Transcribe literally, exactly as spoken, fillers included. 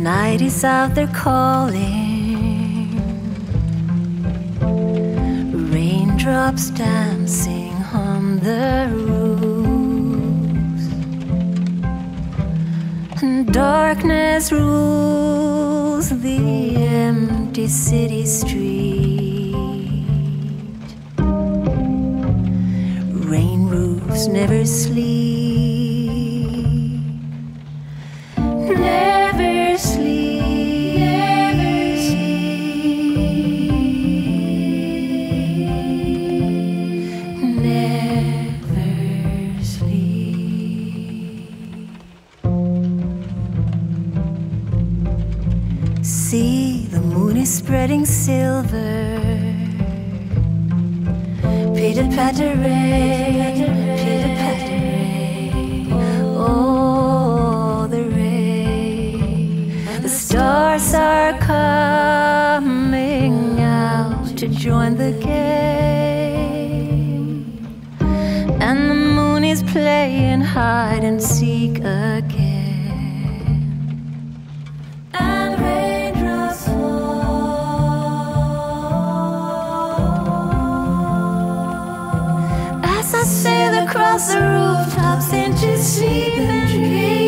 night is out there calling, raindrops dancing on the roofs, and darkness rules the empty city street. Rain roofs never sleep. Never sleep, never sleep, never sleep. See, the moon is spreading silver. Pitter patter rain, pitter patter rain. Oh, the rain. The stars are coming out to join the game, and the moon is playing hide and seek again. And raindrops fall as I sail across the rooftops into sleep and dream.